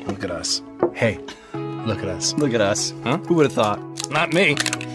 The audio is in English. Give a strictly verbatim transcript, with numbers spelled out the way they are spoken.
Look at us. Hey, look at us. Look at us, huh? Who would have thought? Not me.